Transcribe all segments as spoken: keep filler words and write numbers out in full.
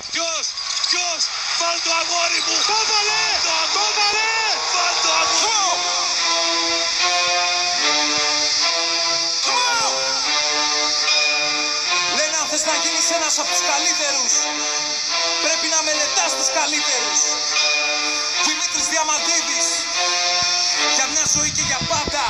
Ποιος, ποιος, βάλ' το αγόρι μου. Το βάλε, το βάλε. Βάλ' το αγόρι μου. Λένε αν θες να γίνεις ένας από τους καλύτερους, πρέπει να μελετάς τους καλύτερους. Δημήτρης Διαμαντίδης, για μια ζωή και για πάντα.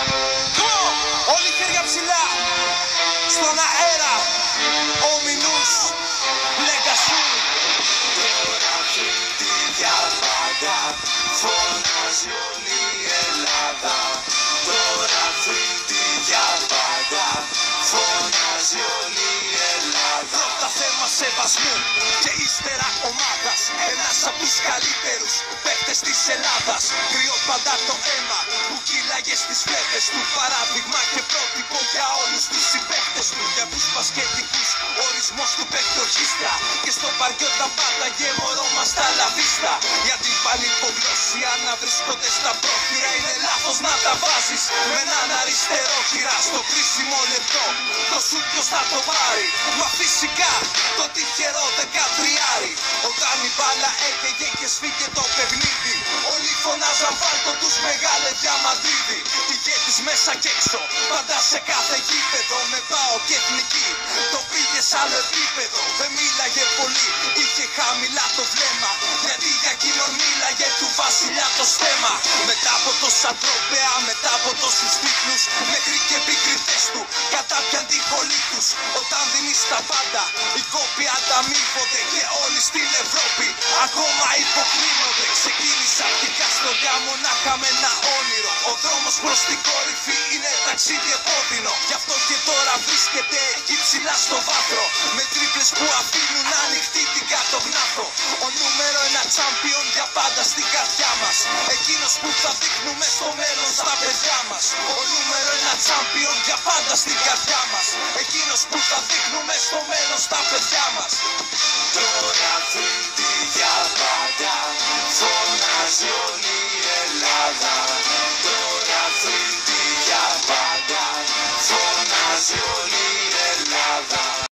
Όλοι χέρια ψηλά, στον αέρα, ο Μινούς, Legacy. Τώρα φύγει για πάντα, φωνάζει όλη η Ελλάδα. Τώρα φύγει για πάντα, φωνάζει όλη η Ελλάδα. Πρώτα θέμα σεβασμού και ύστερα ομάδας. Ένας από τους καλύτερους παίκτες της Ελλάδας. Κρυό πάντα το αίμα που κυλάγε στις φλέβες του. Παράδειγμα και πρότυπο για όλους τους συμπαίκτες του. Για τους μπασκετικούς ορισμός του παικτορχίστα. Και στο παριό τα πάντα γεμορό μας τα λαβίστα. Γιατί πάλι υπογλώσσια να βρίσκονται στα πρόχειρα. Είναι λάθος να τα βάζεις με έναν αριστερό χειρά. Στο κρίσιμο λεπτό το σου ποιος θα το πάρει. Μα φυσικά το τυχερό δεκατριάρι. Όταν η μπάλα έκαιγε και σφίγγε το παιχνίδι, όλοι φωνάζαν βάλτο τους μεγάλε Διαμαντίδη. Ηγέτης μέσα κι έξω, πάντα σε κάθε γήπεδο. Με πάω και εθνική, το πήγε σ' άλλο επίπεδο. Δεν μίλαγε πολύ, είχε χαμηλά το βλέμμα. Γιατί για εκείνον μίλαγε του βασιλιά το στέμα. Μετά από τόσα τρόπαια, μετά από τόσους τίτλους, μέχρι και επικριτές του κατάπιαν τη χολή τους. Όταν δίνεις τα πάντα, οι κόποι ανταμείβονται. Και όλοι στην Ευρώπη ακόμα υποκρίνονται. Ξεκίνησα αρχικά στο γάμο μονάχα με ένα όνειρο. Ο δρόμος προς την κορυφή είναι ταξίδι επώδυνο. Γι' αυτό και τώρα βρίσκεται εκεί ψηλά στο βάθρο. Με τρίπλες που αφήνουν ανοιχτή την κάτω γνάθο. Ο νούμερο ένα τσάμπιον για πάντα στην καρδιά μας. Εκείνος που θα δείχνουμε στο μέλλον στα παιδιά μας. Ο νούμερο ένα τσάμπιον για πάντα στην καρδιά μας. Εκείνος που θα δείχνουμε στο μέλλον στα παιδιά μας. Τώρα φύγει